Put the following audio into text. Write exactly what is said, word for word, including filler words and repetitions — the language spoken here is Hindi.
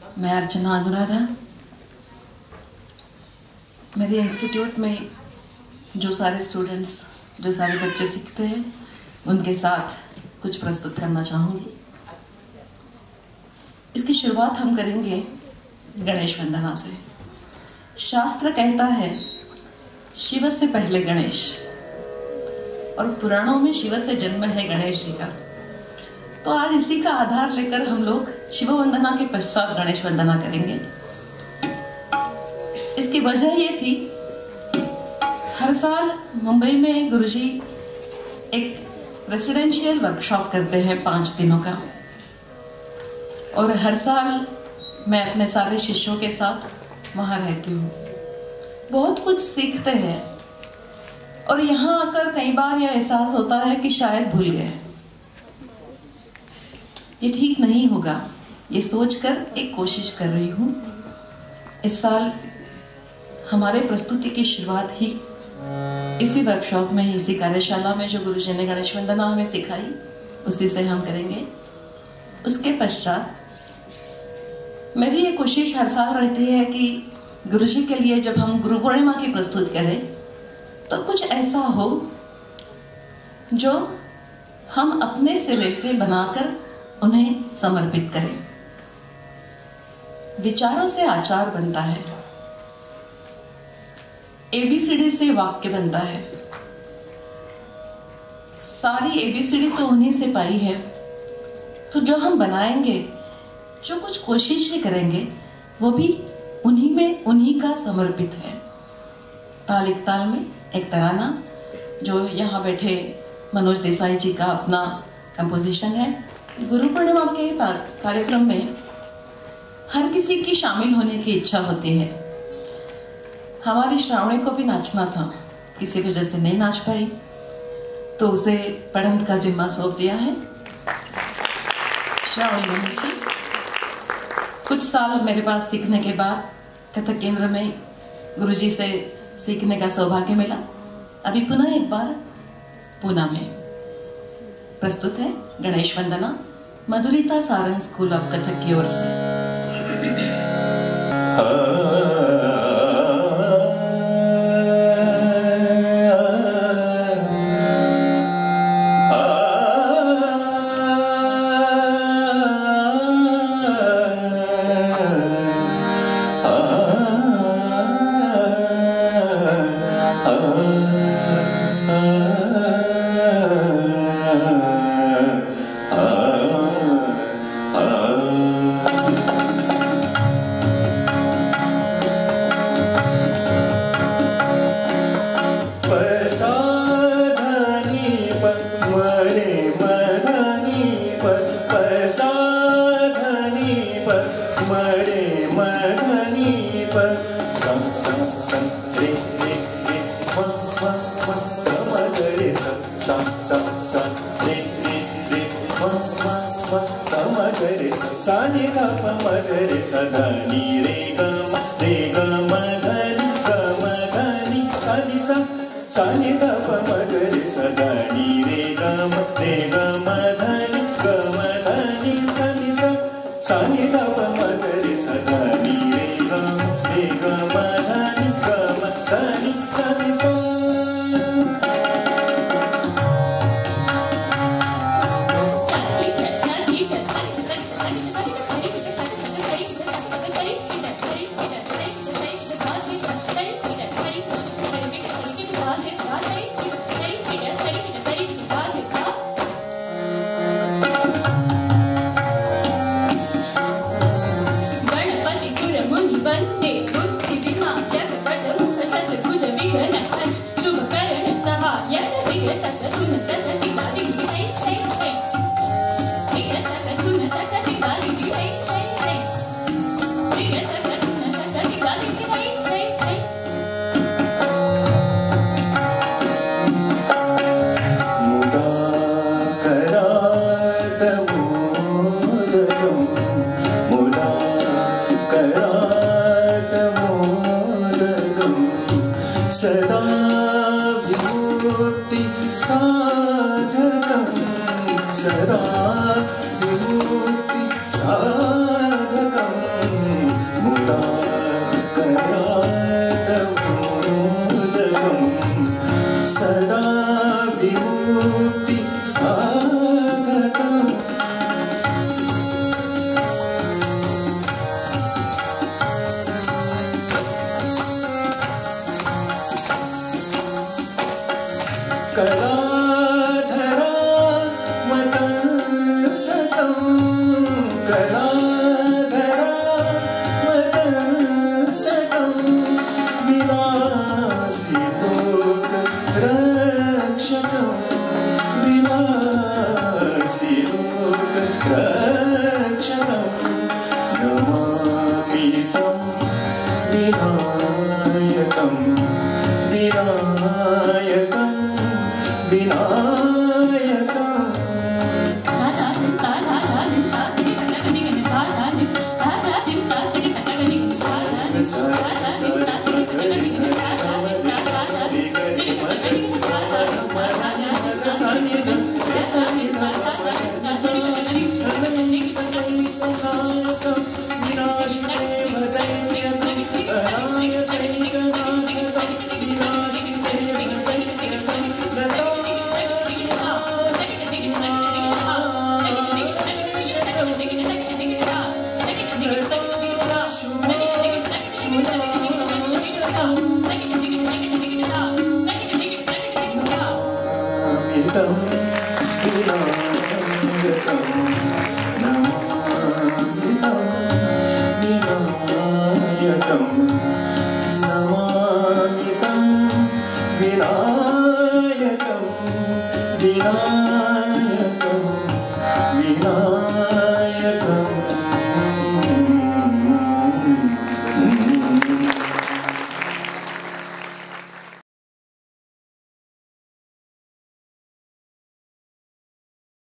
मैं अर्चना अनुराधा। मेरे इंस्टीट्यूट में जो सारे स्टूडेंट्स, जो सारे बच्चे सीखते हैं, उनके साथ कुछ प्रस्तुत करना चाहूँगी। इसकी शुरुआत हम करेंगे गणेश वंदना से। शास्त्र कहता है शिव से पहले गणेश, और पुराणों में शिव से जन्म है गणेश जी का। तो आज इसी का आधार लेकर हम लोग शिव वंदना के पश्चात गणेश वंदना करेंगे। इसकी वजह ये थी, हर साल मुंबई में गुरुजी एक रेसिडेंशियल वर्कशॉप करते हैं पांच दिनों का, और हर साल मैं अपने सारे शिष्यों के साथ वहां रहती हूँ। बहुत कुछ सीखते हैं, और यहाँ आकर कई बार यह एहसास होता है कि शायद भूल गए। ये ठीक नहीं होगा, ये सोचकर एक कोशिश कर रही हूँ। इस साल हमारे प्रस्तुति की शुरुआत ही इसी वर्कशॉप में, इसी कार्यशाला में जो गुरुजी ने गणेश वंदना हमें सिखाई, उसी से हम करेंगे। उसके पश्चात मेरी ये कोशिश हर साल रहती है कि गुरुजी के लिए जब हम गुरु पूर्णिमा की प्रस्तुत करें तो कुछ ऐसा हो जो हम अपने सिरे से बनाकर उन्हें समर्पित करें। विचारों से आचार बनता है, एबीसीडी से वाक्य बनता है। सारी एबीसीडी तो उन्हीं से पाई है, तो जो हम बनाएंगे, जो कुछ कोशिशें करेंगे, वो भी उन्हीं में, उन्हीं का समर्पित है। ताल एक ताल में एक तराना, जो यहाँ बैठे मनोज देसाई जी का अपना कंपोजिशन है। गुरु पूर्णिमा के कार्यक्रम में हर किसी की शामिल होने की इच्छा होती है। हमारी श्रावणी को भी नाचना था, किसी वजह से नहीं नाच पाई, तो उसे पढ़ंत का जिम्मा सौंप दिया है। श्रावणी मनुष्य कुछ साल मेरे पास सीखने के बाद कथक केंद्र में गुरुजी से सीखने का सौभाग्य मिला। अभी पुनः एक बार पूना में प्रस्तुत है गणेश वंदना, मधुरिता सारंग स्कूल ऑफ कथक की ओर से। सदा विमुक्ति साधकम् विनाश